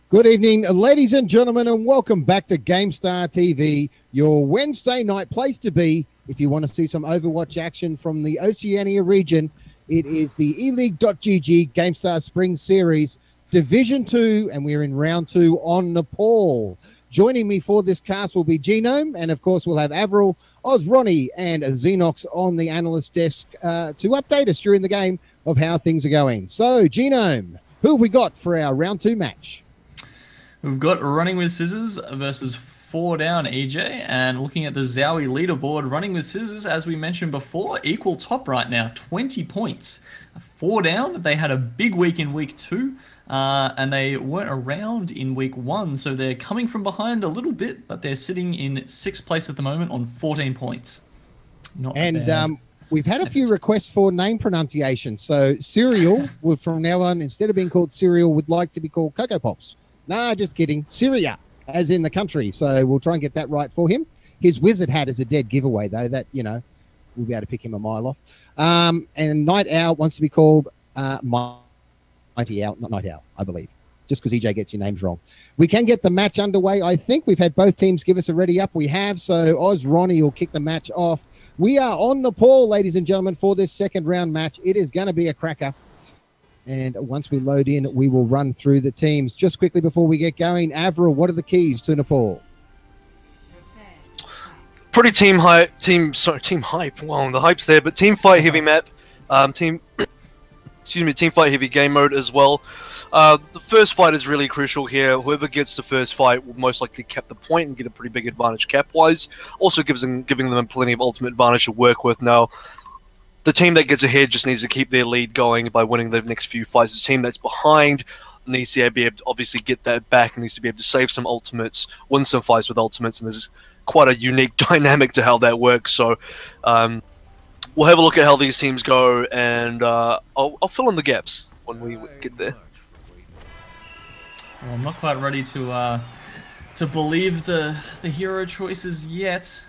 Good evening, ladies and gentlemen, and welcome back to GameStar TV, your Wednesday night place to be. If you want to see some Overwatch action from the Oceania region, it is the eLeague.gg GameStar Spring Series Division 2, and we're in round 2 on Nepal. Joining me for this cast will be Genome, and of course we'll have Avril, Ronnie, and Xenox on the analyst desk to update us during the game of how things are going. So, Genome, who have we got for our round 2 match? We've got Running with Scissors versus 4 Down EJ, and looking at the Zowie leaderboard, Running with Scissors, as we mentioned before, equal top right now, 20 points. 4 Down, they had a big week in week 2, and they weren't around in week 1, so they're coming from behind a little bit, but they're sitting in 6th place at the moment on 14 points. Not bad. We've had a few requests for name pronunciation, so Cereal, from now on, instead of being called Cereal, would like to be called Cocoa Pops. Nah, just kidding. Syria, as in the country. So we'll try and get that right for him. His wizard hat is a dead giveaway, though. That, you know, we'll be able to pick him a mile off. And Night Owl wants to be called Mighty Owl, not Night Owl, I believe, just because EJ gets your names wrong. We can get the match underway. I think we've had both teams give us a ready up. We have. So Ronnie will kick the match off. We are on Nepal, ladies and gentlemen, for this second round match. It is going to be a cracker. And once we load in, we will run through the teams. Just quickly before we get going, Avril, what are the keys to Nepal? Pretty team hype. Team hype. Well, the hype's there, but team fight heavy map. Team fight heavy game mode as well. The first fight is really crucial here. Whoever gets the first fight will most likely cap the point and get a pretty big advantage cap-wise. Also giving them plenty of ultimate advantage to work with now. The team that gets ahead just needs to keep their lead going by winning the next few fights. The team that's behind needs to be able to obviously get that back and needs to be able to save some ultimates, win some fights with ultimates, and there's quite a unique dynamic to how that works. So we'll have a look at how these teams go, and I'll fill in the gaps when we get there. Well, I'm not quite ready to believe the hero choices yet.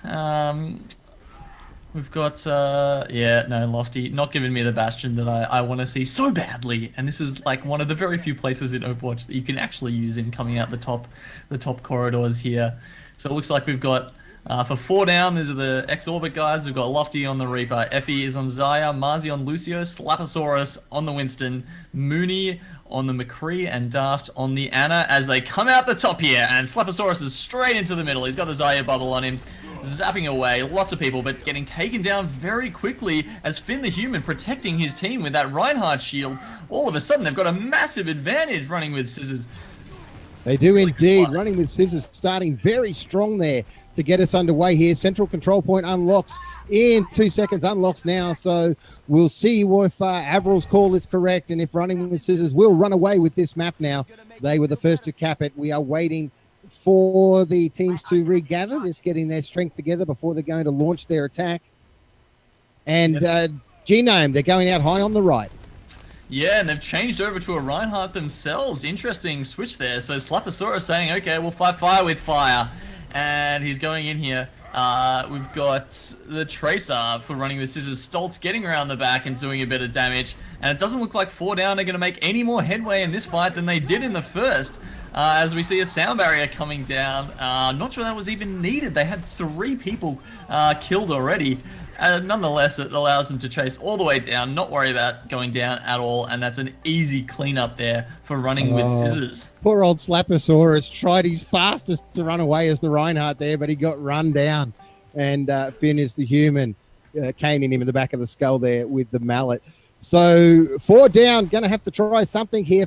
We've got, Lofty, not giving me the Bastion that I want to see so badly. And this is like one of the very few places in Overwatch that you can actually use in coming out the top corridors here. So it looks like we've got, for 4 Down, these are the X-Orbit guys. We've got Lofty on the Reaper, Effie is on Zaya, Marzi on Lucio, Slaposaurus on the Winston, Mooney on the McCree, and Daft on the Anna as they come out the top here. And Slaposaurus is straight into the middle. He's got the Zaya bubble on him. Zapping away, lots of people, but getting taken down very quickly as Finn the Human protecting his team with that Reinhardt shield. All of a sudden, they've got a massive advantage running with Scissors. They do indeed. Running with Scissors starting very strong there to get us underway here. Central control point unlocks in 2 seconds, unlocks now. So we'll see if Avril's call is correct and if Running with Scissors will run away with this map now. They were the first to cap it. We are waiting for the teams to regather, just getting their strength together before they're going to launch their attack. And Genome, they're going out high on the right. Yeah, and they've changed over to a Reinhardt themselves. Interesting switch there. So Slaposaurus saying, okay, we'll fight fire with fire. And he's going in here. We've got the Tracer for Running with Scissors. Stoltz getting around the back and doing a bit of damage. And it doesn't look like 4 Down are going to make any more headway in this fight than they did in the first. As we see a sound barrier coming down. Not sure that was even needed. They had 3 people killed already. Nonetheless, it allows them to chase all the way down, not worry about going down at all, and that's an easy cleanup there for Running with Scissors. Poor old Slaposaurus tried his fastest to run away as the Reinhardt there, but he got run down. And Finn is the Human, caning him in the back of the skull there with the mallet. So 4 Down, going to have to try something here.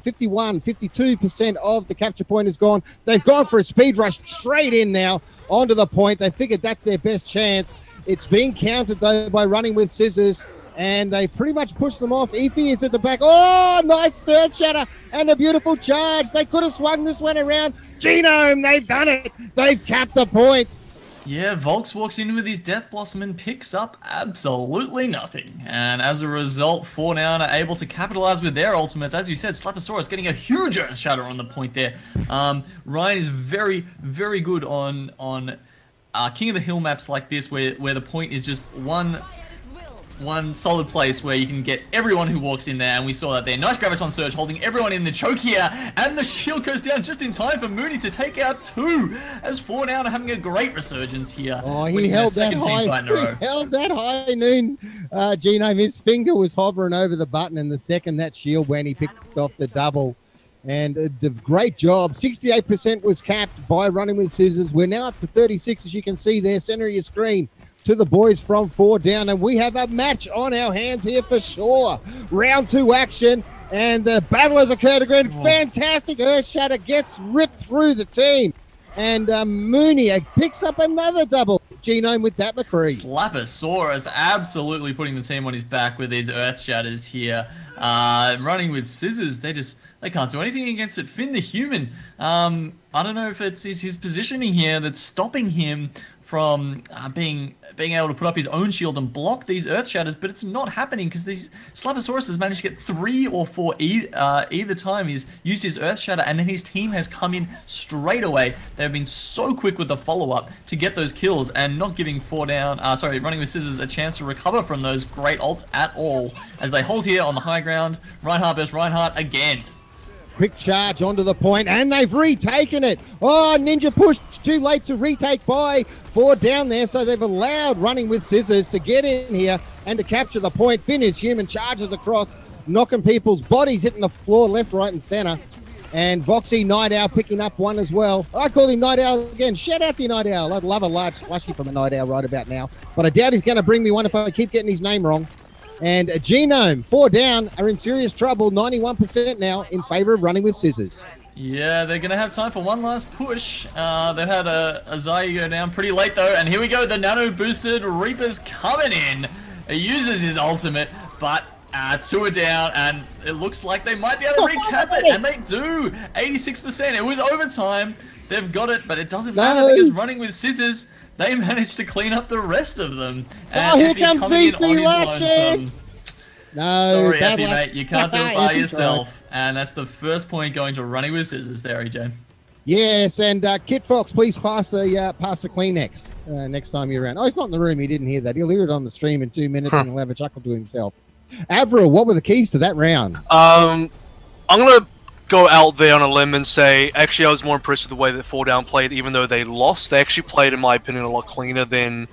52% of the capture point is gone. They've gone for a speed rush straight in now onto the point. They figured that's their best chance. It's being countered, though, by Running with Scissors, and they pretty much pushed them off. Efi is at the back. Oh, nice third shatter and a beautiful charge. They could have swung this one around. Genome, they've done it. They've capped the point. Yeah, Volks walks in with his Death Blossom and picks up absolutely nothing. And as a result, 4 Down are able to capitalize with their ultimates. As you said, Slaposaurus getting a huge Earth Shatter on the point there. Ryan is very, very good on King of the Hill maps like this, where the point is just one one solid place where you can get everyone who walks in there, and we saw that there. Nice Graviton Surge holding everyone in the choke here, and the shield goes down just in time for Mooney to take out 2, as 4 down are having a great resurgence here. Oh, he held that high. He held that high, Noon. Genome, his finger was hovering over the button, and the second that shield went, he picked off the double. And the great job. 68% was capped by Running with Scissors. We're now up to 36, as you can see there, center of your screen, to the boys from 4 down. And we have a match on our hands here for sure. Round 2 action. And the battle has occurred again. Fantastic. Earthshatter gets ripped through the team. And Mooney picks up another double. Genome with that McCree. Slappersaurus absolutely putting the team on his back with these Earthshatters here. Running with Scissors, they can't do anything against it. Finn the Human, I don't know if it's his positioning here that's stopping him from being able to put up his own shield and block these Earth Shatters, but it's not happening because these Slappersaurus has managed to get 3 or 4 either time he's used his Earth Shatter, and then his team has come in straight away. They've been so quick with the follow-up to get those kills and not giving Running with Scissors a chance to recover from those great ults at all, as they hold here on the high ground. Reinhardt versus Reinhardt again. Quick charge onto the point, and they've retaken it. Oh, Ninja pushed too late to retake by 4 down there, so they've allowed Running with Scissors to get in here and to capture the point. Finn is Human, charges across, knocking people's bodies, hitting the floor left, right, and center. And Voxy Night Owl picking up 1 as well. I call him Night Owl again. Shout out to you, Night Owl. I'd love a large slushy from a Night Owl right about now, but I doubt he's going to bring me one if I keep getting his name wrong. And Genome, 4 down, are in serious trouble, 91% now in favor of Running with Scissors. Yeah, they're going to have time for one last push. They've had a Zai go down pretty late, though. And here we go, the nano-boosted Reaper's coming in. He uses his ultimate, but 2 are down, and it looks like they might be able to recap it. And they do, 86%. It was overtime. They've got it, but it doesn't matter because Running with Scissors, they managed to clean up the rest of them. And here comes DP, last chance. No, sorry, Effie, mate, you can't do it by yourself. And that's the first point going to Running with Scissors there, EJ. Yes, and Kit Fox, please pass the Kleenex next time you're around. Oh, he's not in the room. He didn't hear that. He'll hear it on the stream in 2 minutes and he'll have a chuckle to himself. Avril, what were the keys to that round? I'm going to go out there on a limb and say, actually, I was more impressed with the way that 4 down played, even though they lost. They actually played, in my opinion, a lot cleaner than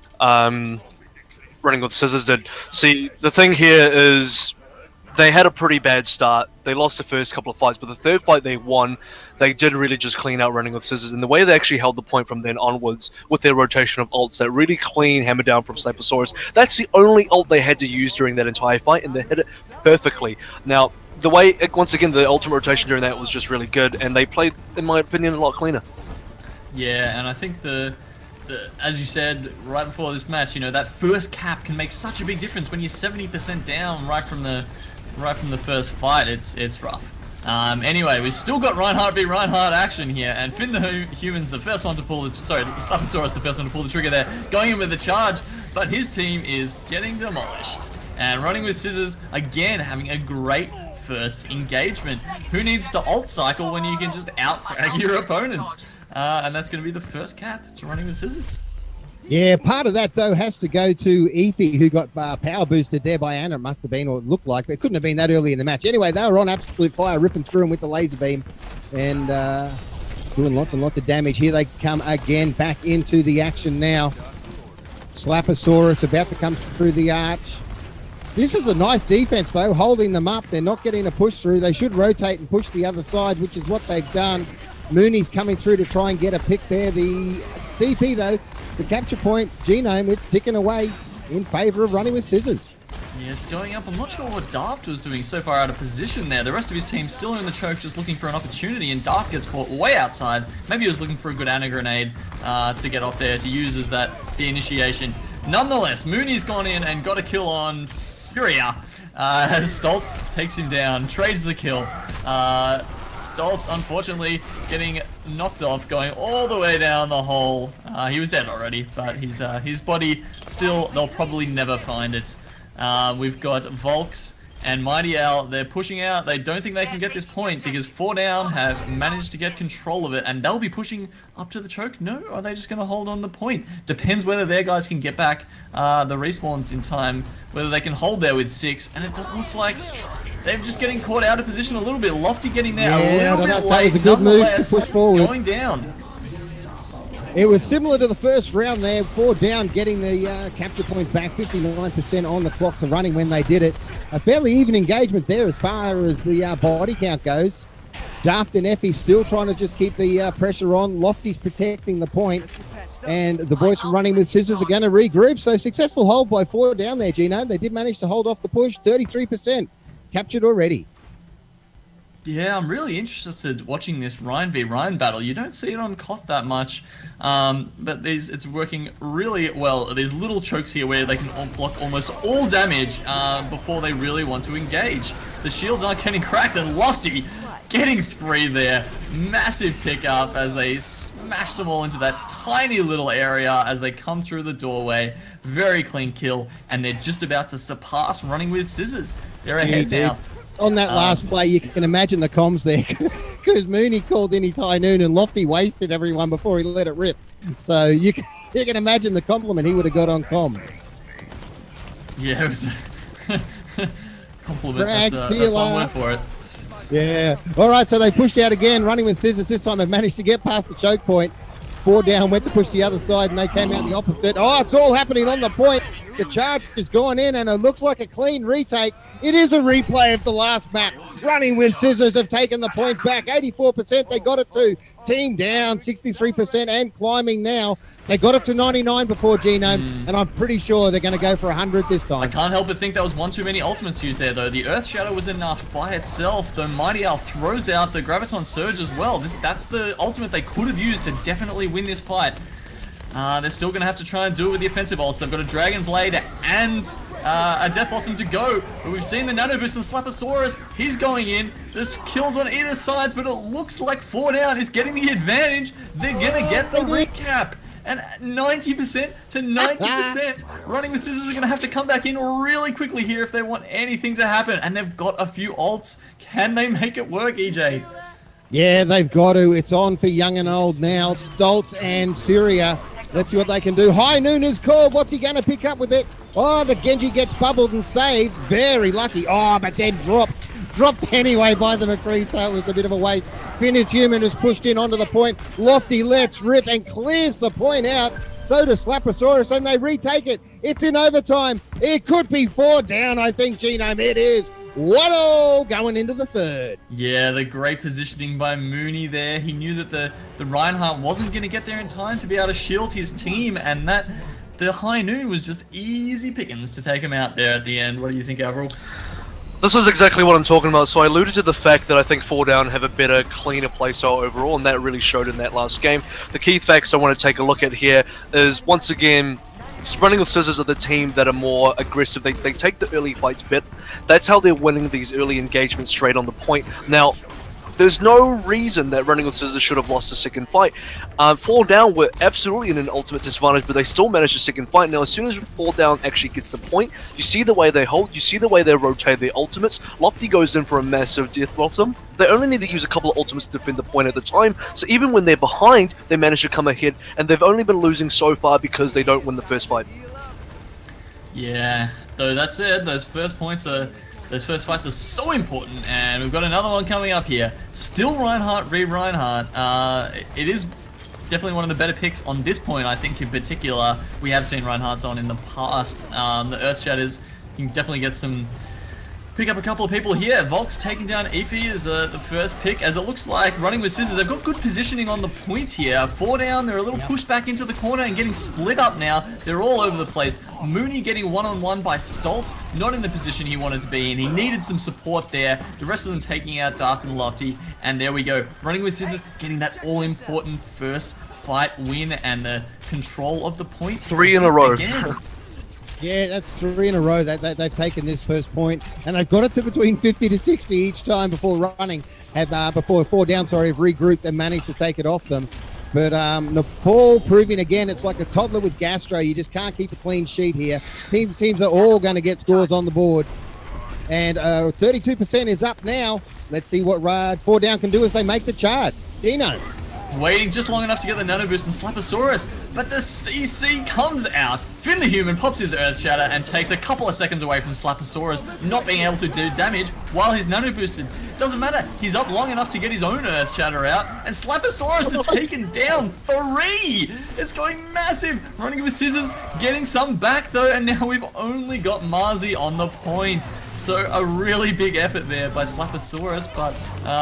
Running with Scissors did. See, the thing here is they had a pretty bad start. They lost the first couple of fights, but the third fight they won, they did really just clean out Running with Scissors. And the way they actually held the point from then onwards with their rotation of ults, that really clean hammer down from Slappersaurus, that's the only ult they had to use during that entire fight, and they hit it perfectly. Now, the way, once again, the ultimate rotation during that was just really good, and they played, in my opinion, a lot cleaner. Yeah, and I think as you said right before this match, you know, that first cap can make such a big difference when you're 70% down right from the first fight. It's rough. Anyway, we've still got Reinhardt v Reinhardt action here, and Finn the Human's the first one to pull the Slappersaurus the first one to pull the trigger there, going in with the charge, but his team is getting demolished. And Running with Scissors again having a great first engagement. Who needs to ult cycle when you can just outfrag your opponents? And that's going to be the first cap to Running with Scissors. Yeah, part of that, though, has to go to Efi, who got power boosted there by Anna. It must have been, or it looked like, but it couldn't have been that early in the match. Anyway, they were on absolute fire, ripping through them with the laser beam and doing lots and lots of damage. Here they come again, back into the action now. Slappersaurus about to come through the arch. This is a nice defense, though, holding them up. They're not getting a push through. They should rotate and push the other side, which is what they've done. Mooney's coming through to try and get a pick there. The CP, though, the capture point, Genome, it's ticking away in favor of Running with Scissors. Yeah, it's going up. I'm not sure what Daft was doing so far out of position there. The rest of his team still in the choke, just looking for an opportunity, and Daft gets caught way outside. Maybe he was looking for a good Anna grenade to get off there to use as the initiation. Nonetheless, Mooney's gone in and got a kill on Syria as Stoltz takes him down, trades the kill. Stoltz, unfortunately, getting knocked off, going all the way down the hole. He was dead already, but his body still, they'll probably never find it. We've got Volks And Mighty Owl, they're pushing out. They don't think they can get this point because 4 Down have managed to get control of it, and they'll be pushing up to the choke. No, or are they just going to hold on the point? Depends whether their guys can get back the respawns in time, whether they can hold there with 6, and it doesn't look like they're just getting caught out of position a little bit. Lofty getting there a little bit late. That was a good move to push forward. Going down. It was similar to the first round there. 4 Down getting the capture point back, 59% on the clock to running when they did it. A fairly even engagement there as far as the body count goes. Daft and Effie still trying to just keep the pressure on. Lofty's protecting the point. And the boys from Running with Scissors are going to regroup. So successful hold by 4 Down there, Gino. They did manage to hold off the push. 33% captured already. Yeah, I'm really interested watching this Ryan v Ryan battle. You don't see it on Koth that much, but it's working really well. There's little chokes here where they can block almost all damage before they really want to engage. The shields aren't getting cracked, and Lofty getting 3 there. Massive pickup as they smash them all into that tiny little area as they come through the doorway. Very clean kill, and they're just about to surpass Running with Scissors. They're ahead now. On that last play, you can imagine the comms there because Mooney called in his high noon and Lofty wasted everyone before he let it rip. So you can imagine the compliment he would have got on comms. Yeah, it was a compliment. That's one word for it. Yeah. All right, so they pushed out again, Running with Scissors. This time they've managed to get past the choke point. 4 Down went to push the other side, and they came out the opposite. Oh, it's all happening on the point. The charge has gone in, and it looks like a clean retake. It is a replay of the last map. Running with Scissors have taken the point back. 84%, they got it to. Team down, 63% and climbing now. They got it to 99 before Genome, and I'm pretty sure they're going to go for 100 this time. I can't help but think that was one too many ultimates used there, though. The Earth Shadow was enough by itself. The Mighty Owl throws out the Graviton Surge as well. That's the ultimate they could have used to definitely win this fight. They're still going to have to try and do it with the offensive ults. They've got a Dragon Blade and a Death Blossom to go. But we've seen the Nano Boost and Slaposaurus. He's going in. There's kills on either sides, but it looks like 4 Down is getting the advantage. They're going to get the recap. And 90% to 90%. Running with Scissors are going to have to come back in really quickly here if they want anything to happen. And they've got a few ults. Can they make it work, EJ? Yeah, they've got to. It's on for young and old now. Stoltz and Syria. Let's see what they can do. High Noon is called. What's he going to pick up with it? Oh, the Genji gets bubbled and saved. Very lucky. Oh, but then dropped. Dropped anyway by the McCree, so it was a bit of a waste. Finn is human, is pushed in onto the point. Lofty lets rip and clears the point out. So does Slaposaurus, and they retake it. It's in overtime. It could be 4 Down, I think, Genome. It is 1-0 going into the third. Yeah, the great positioning by Mooney there. He knew that the Reinhardt wasn't going to get there in time to be able to shield his team, and that the High Noon was just easy pickings to take him out there at the end. What do you think, Avril? This is exactly what I'm talking about. So I alluded to the fact that I think 4 Down have a better, cleaner playstyle overall, and that really showed in that last game. The key facts I want to take a look at here is, once again, Running with Scissors are the team that are more aggressive. They take the early fights bit. That's how they're winning these early engagements straight on the point. Now, there's no reason that Running with Scissors should have lost the second fight. 4 Down were absolutely in an ultimate disadvantage, but they still managed the second fight. Now, as soon as 4 Down actually gets the point, you see the way they hold, you see the way they rotate their ultimates. Lofty goes in for a massive Death Blossom. They only need to use a couple of ultimates to defend the point at the time, so even when they're behind, they manage to come ahead, and they've only been losing so far because they don't win the first fight. Yeah, though that's it. Those first fights are so important, and we've got another one coming up here. Still Reinhardt v Reinhardt. It is definitely one of the better picks on this point, I think, in particular. We have seen Reinhardt's on in the past. The Earth Shatters, you can definitely get some... Pick up a couple of people here. Volks taking down Efi is the first pick, as it looks like Running with Scissors. They've got good positioning on the point here. 4 Down, they're a little pushed back into the corner and getting split up now. They're all over the place. Mooney getting one-on-one by Stoltz, not in the position he wanted to be in. He needed some support there. The rest of them taking out Daft and Lofty. And there we go. Running with Scissors getting that all-important first fight win and the control of the point. 3 in a row. Again. Yeah, that's 3 in a row that they've taken this first point, and they've got it to between 50 to 60 each time before 4 Down, have regrouped and managed to take it off them. But Nepal proving again, it's like a toddler with gastro. You just can't keep a clean sheet here. Teams are all going to get scores on the board. And 32% is up now. Let's see what 4 Down can do as they make the chart. Dino. Waiting just long enough to get the Nano Boost and Slaposaurus, but the CC comes out. Finn the Human pops his Earth Shatter and takes a couple of seconds away from Slaposaurus not being able to do damage while he's Nano Boosted. Doesn't matter, he's up long enough to get his own Earth Shatter out, and Slaposaurus is taken down 3! It's going massive! Running with Scissors, getting some back though, and now we've only got Marzi on the point. So a really big effort there by Slaposaurus, but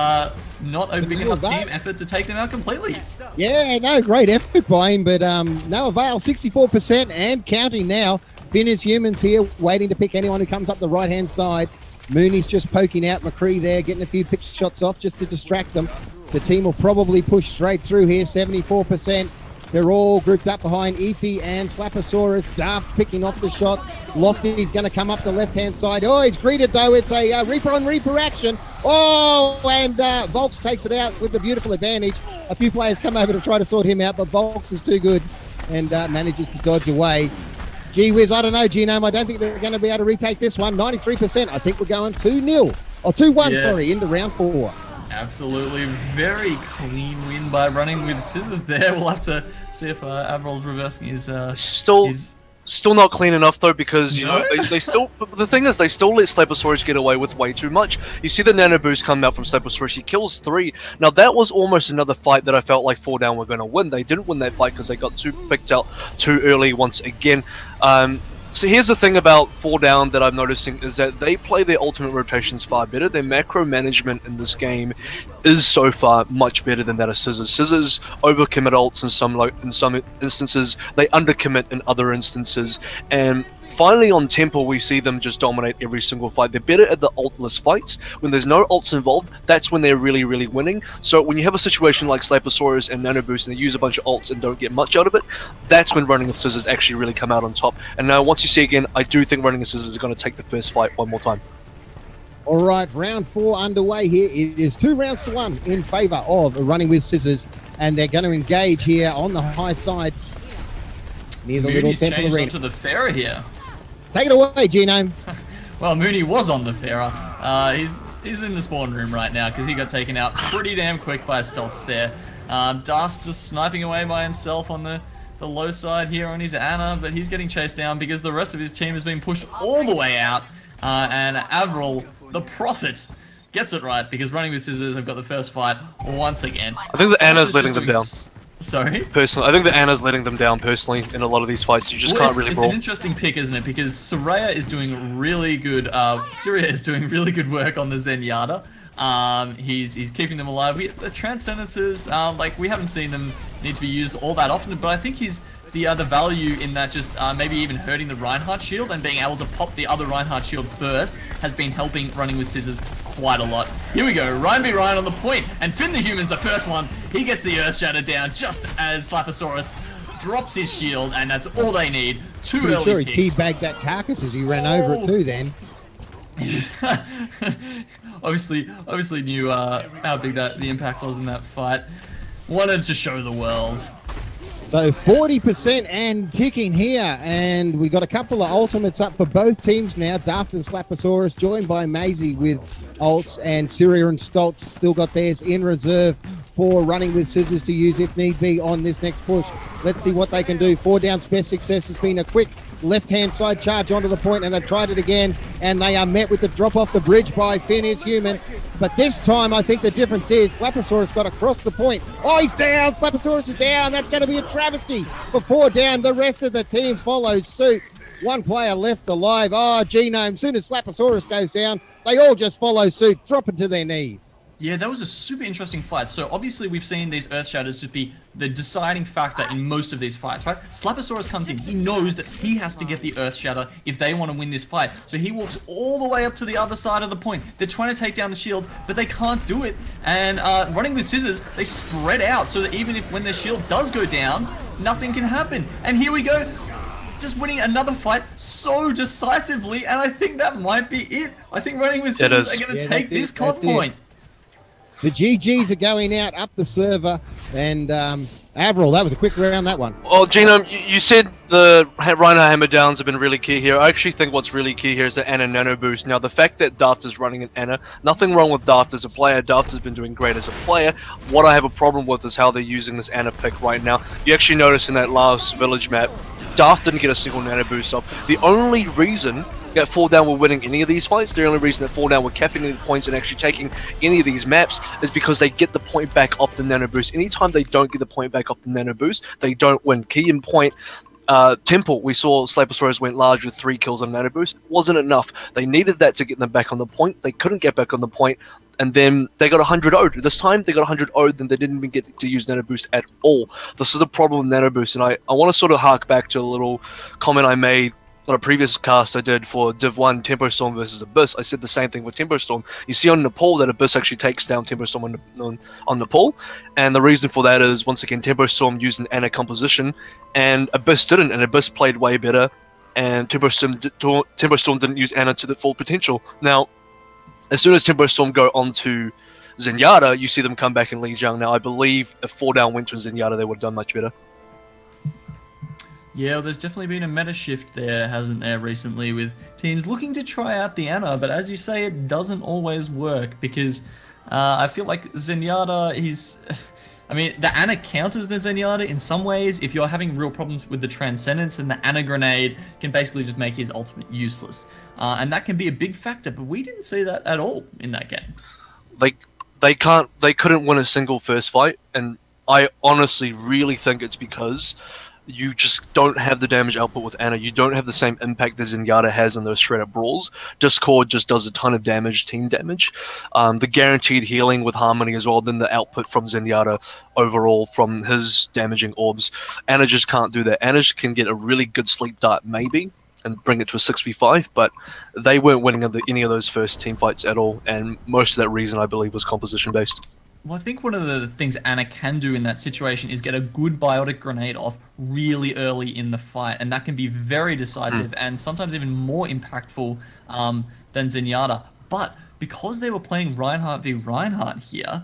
not a big enough team effort to take them out completely. Yeah, no, great effort by him, but no avail. 64% and counting now. Finn is Humans here, waiting to pick anyone who comes up the right-hand side. Mooney's just poking out McCree there, getting a few pick shots off just to distract them. The team will probably push straight through here, 74%. They're all grouped up behind Efi and Slaposaurus. Daft picking off the shots. Lofty's going to come up the left-hand side. Oh, he's greeted, though. It's a Reaper on Reaper action. Oh, and Volks takes it out with a beautiful advantage. A few players come over to try to sort him out, but Volks is too good and manages to dodge away. Gee whiz, I don't know, Genome. I don't think they're going to be able to retake this one. 93%. I think we're going 2-0. Or 2-1, yeah. Sorry, into round 4. Absolutely, very clean win by Running with Scissors there. We'll have to see if Avrol's reversing his... Still not clean enough though, because you know they still. The thing is, they still let Slaposaurus get away with way too much. You see the Nano Boost coming out from Slaposaurus. He kills 3. Now that was almost another fight that I felt like 4 Down were going to win. They didn't win that fight because they got picked out too early once again. So here's the thing about 4 Down that I'm noticing is that they play their ultimate rotations far better. Their macro management in this game is so far much better than that of Scissors. Scissors overcommit ults in some instances, they undercommit in other instances, and finally on Temple we see them just dominate every single fight. They're better at the ultless fights. When there's no ults involved, that's when they're really, really winning. So when you have a situation like Slaposaurus and Nano Boost and they use a bunch of ults and don't get much out of it, that's when Running with Scissors actually really come out on top. And now once you see again, I do think Running with Scissors are going to take the first fight one more time. All right, round 4 underway here. It is 2 rounds to 1 in favor of Running with Scissors, and they're going to engage here on the high side near the little temple arena. Onto the Pharaoh here. Take it away, Genome. Well, Mooney was on the Pharaoh. He's in the spawn room right now because he got taken out pretty damn quick by Stoltz there. Daft's just sniping away by himself on the low side here on his Ana, but he's getting chased down because the rest of his team has been pushed all the way out. And Avril, the Prophet, gets it right because Running with Scissors have got the first fight once again. I think the Ana's letting them down. Sorry? Personally, I think the Ana's letting them down personally in a lot of these fights. You just can't really brawl. It's an interesting pick, isn't it? Because Soraya is doing really good. Syria is doing really good work on the Zenyatta. He's keeping them alive. The Transcendences, like we haven't seen them need to be used all that often, but I think the other value in that just maybe even hurting the Reinhardt shield and being able to pop the other Reinhardt shield first has been helping Running with Scissors quite a lot. Here we go, Ryan B. Ryan on the point, and Finn the Human's the first one. He gets the Earth Shatter down just as Slaposaurus drops his shield, and that's all they need. Two early sure picks. He teabagged that carcass as he ran over it too then. obviously knew how big the impact was in that fight. Wanted to show the world. So 40% and ticking here, and we got a couple of ultimates up for both teams now. Daft and Slaposaurus joined by Maisie with ults, and Syria and Stoltz still got theirs in reserve for Running with Scissors to use if need be on this next push. Let's see what they can do. 4 Down's best success has been a quick left-hand side charge onto the point, and they've tried it again, and they are met with the drop off the bridge by Finn is Human. But this time, I think the difference is Slaposaurus got across the point. Oh, he's down. Slaposaurus is down. That's going to be a travesty for 4 Down. The rest of the team follows suit. One player left alive. Oh, Genome. Soon as Slaposaurus goes down, they all just follow suit, dropping to their knees. Yeah, that was a super interesting fight. So obviously we've seen these Earth Shatters just be the deciding factor in most of these fights, right? Slaposaurus comes in, he knows that he has to get the Earth Shatter if they want to win this fight. So he walks all the way up to the other side of the point. They're trying to take down the shield, but they can't do it. And Running with Scissors, they spread out so that even if when their shield does go down, nothing can happen. And here we go. Just winning another fight so decisively, and I think that might be it. I think Running with Scissors are going to take this COD point. The GGs are going out up the server, and Avril, that was a quick round, that one. Well, Genome, you said the Reinhardt hammer downs have been really key here. I actually think what's really key here is the Ana Nano Boost. Now, the fact that Daft is running an Ana, nothing wrong with Daft as a player. Daft has been doing great as a player. What I have a problem with is how they're using this Ana pick right now. You actually notice in that last village map, Daft didn't get a single Nano Boost off. The only reason that Fall Down were winning any of these fights, the only reason that Fall Down were capping any points and actually taking any of these maps is because they get the point back off the Nano Boost. Anytime they don't get the point back off the Nano Boost, they don't win. Key in point, Temple, we saw Slaposaurus went large with 3 kills on Nano Boost. Wasn't enough. They needed that to get them back on the point. They couldn't get back on the point, and then they got 100 0'd. This time they got 100 0'd, then they didn't even get to use Nano Boost at all. This is the problem with Nano Boost, and I want to sort of hark back to a little comment I made on a previous cast I did for Div1 Tempo Storm versus Abyss. I said the same thing with Tempo Storm. You see on Nepal that Abyss actually takes down Tempo Storm on Nepal, and the reason for that is, once again, Tempo Storm used an Ana composition, and Abyss didn't, and Abyss played way better, and Tempo Storm didn't use Ana to the full potential. Now, as soon as Tempo Storm go on to Zenyatta, you see them come back in Lijiang. Now, I believe if 4 down went to Zenyatta, they would have done much better. Yeah, well, there's definitely been a meta shift there, hasn't there, recently, with teams looking to try out the Ana, but as you say, it doesn't always work, because I feel like Zenyatta, I mean, the Ana counters the Zenyatta in some ways. If you're having real problems with the Transcendence, then the Ana Grenade can basically just make his ultimate useless. And that can be a big factor, but we didn't see that at all in that game. They couldn't win a single first fight, and I honestly really think it's because you just don't have the damage output with Ana. You don't have the same impact that Zenyatta has in those straight-up brawls. Discord just does a ton of damage, team damage. The guaranteed healing with Harmony as well, then the output from Zenyatta overall from his damaging orbs. Ana just can't do that. Ana can get a really good sleep dart, maybe, and bring it to a 6v5, but they weren't winning any of those first team fights at all, and most of that reason, I believe, was composition-based. Well, I think one of the things Ana can do in that situation is get a good biotic grenade off really early in the fight, and that can be very decisive and sometimes even more impactful than Zenyatta. But because they were playing Reinhardt v Reinhardt here,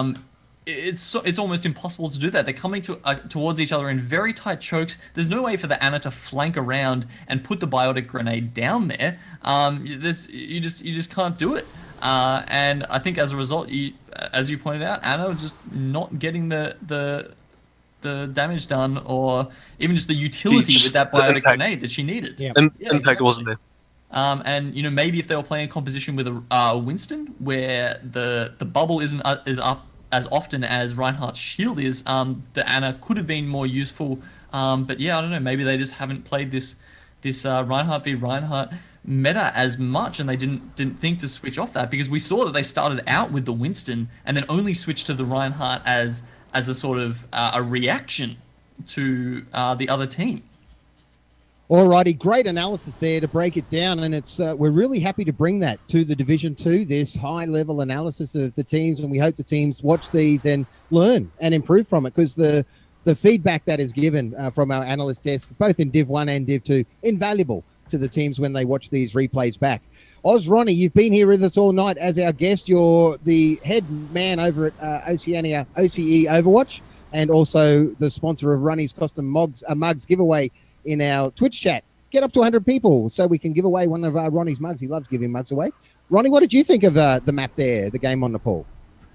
it's almost impossible to do that. They're coming towards each other in very tight chokes. There's no way for the Ana to flank around and put the biotic grenade down there. You just can't do it. And I think as a result, as you pointed out, Ana just not getting the damage done, or even just the utility with that biotic grenade that she needed. Yeah. Impact exactly. wasn't there. And you know, maybe if they were playing a composition with a Winston, where the bubble is up as often as Reinhardt's shield is, the Ana could have been more useful. But yeah, I don't know. Maybe they just haven't played this Reinhardt v Reinhardt meta as much, and they didn't think to switch off that, because we saw that they started out with the Winston and then only switched to the Reinhardt as a sort of a reaction to the other team. Alrighty, great analysis there to break it down, and it's we're really happy to bring that to the Division 2, this high-level analysis of the teams, and we hope the teams watch these and learn and improve from it, because the feedback that is given from our analyst desk, both in Div 1 and Div 2, invaluable to the teams when they watch these replays back. Ronnie, you've been here with us all night as our guest. You're the head man over at OCE Overwatch, and also the sponsor of Ronnie's Custom Mugs giveaway in our Twitch chat. Get up to 100 people so we can give away one of Ronnie's mugs. He loves giving mugs away. Ronnie, what did you think of the map there, the game on Nepal?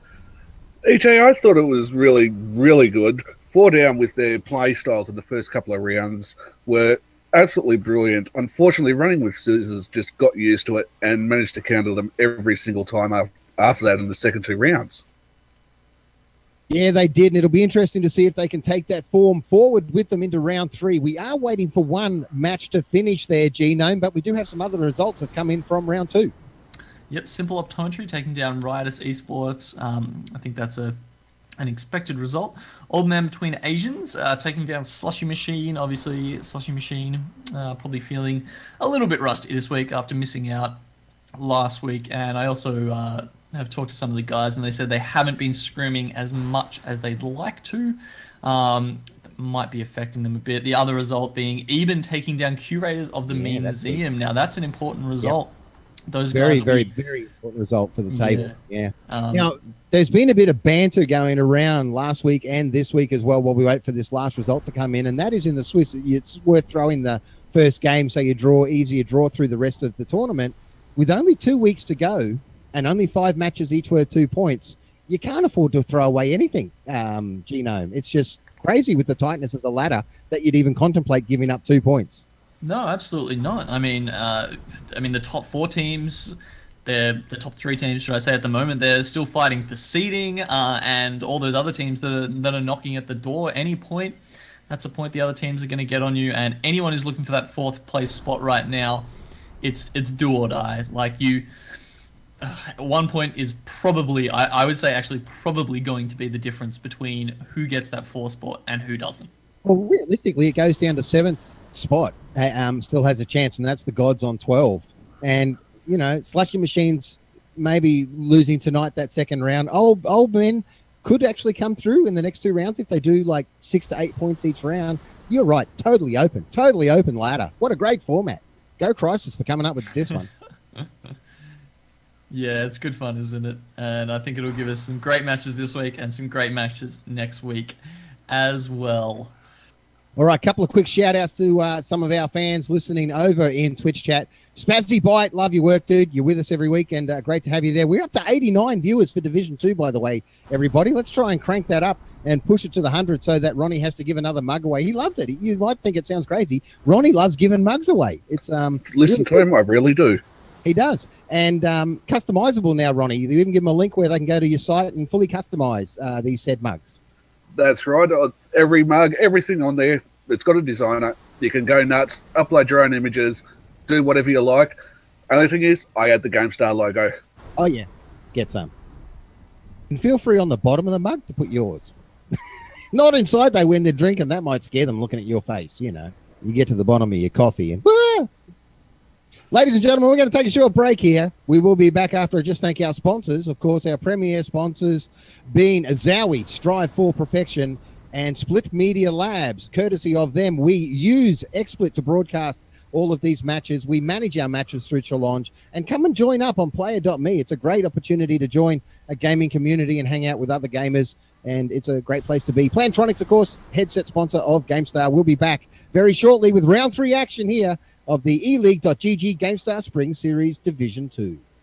EJ, I thought it was really, really good. 4 down with their play styles in the first couple of rounds were absolutely brilliant. Unfortunately, running with scissors just got used to it and managed to counter them every single time after that in the second 2 rounds. Yeah, they did, and it'll be interesting to see if they can take that form forward with them into round 3. We are waiting for one match to finish there, Genome, but we do have some other results that come in from round 2. Yep, Simple Optometry taking down Riotous Esports. I think that's an expected result. Old Man Between Asians taking down Slushy Machine. Obviously, Slushy Machine probably feeling a little bit rusty this week after missing out last week. And I also have talked to some of the guys, and they said they haven't been scrimming as much as they'd like to. That might be affecting them a bit. The other result being Eben taking down Curators of the Meme Museum. Now, that's an important result. Those very, guys very, very important result for the table. Yeah. Now, there's been a bit of banter going around last week and this week as well while we wait for this last result to come in, and that is in the Swiss. It's worth throwing the first game so you draw easier draw through the rest of the tournament. With only 2 weeks to go and only 5 matches each worth 2 points, you can't afford to throw away anything, Genome. It's just crazy with the tightness of the ladder that you'd even contemplate giving up 2 points. No, absolutely not. I mean, the top 4 teams, the top 3 teams, should I say, at the moment, they're still fighting for seeding, and all those other teams that are knocking at the door. Any point, that's a point the other teams are going to get on you. And anyone who's looking for that 4th place spot right now, it's do or die. Like you, 1 point is probably, I would say, actually probably going to be the difference between who gets that 4th spot and who doesn't. Well, realistically, it goes down to 7th spot. Still has a chance, and that's the Gods on 12. And Slushy Machines maybe losing tonight that second round. Old Men could actually come through in the next 2 rounds if they do like 6 to 8 points each round. You're right, totally open ladder. What a great format. Go Crisis for coming up with this one. Yeah, it's good fun, isn't it? And I think it'll give us some great matches this week and some great matches next week as well. All right, a couple of quick shout-outs to some of our fans listening over in Twitch chat. Spazzy Bite, love your work, dude. You're with us every week, and great to have you there. We're up to 89 viewers for Division 2, by the way, everybody. Let's try and crank that up and push it to the 100 so that Ronnie has to give another mug away. He loves it. You might think it sounds crazy. Ronnie loves giving mugs away. It's Listen to him, I really do. He does. And customizable now, Ronnie. You even give them a link where they can go to your site and fully customize these said mugs. That's right. Every mug, everything on there, it's got a designer. You can go nuts, upload your own images, do whatever you like. Only thing is, I add the GameStar logo. Oh, yeah. Get some. And feel free on the bottom of the mug to put yours. Not inside, though, when they're drinking. That might scare them looking at your face, You get to the bottom of your coffee and... Ah! Ladies and gentlemen, we're going to take a short break here. We will be back after I just thank our sponsors. Of course, our premier sponsors being Zowie, Strive for Perfection, and Split Media Labs. Courtesy of them, we use XSplit to broadcast all of these matches. We manage our matches through Challenge. And come and join up on player.me. It's a great opportunity to join a gaming community and hang out with other gamers. And it's a great place to be. Plantronics, of course, headset sponsor of GameStar. We'll be back very shortly with round 3 action here of the eLeague.gg GameStar Spring Series Division 2.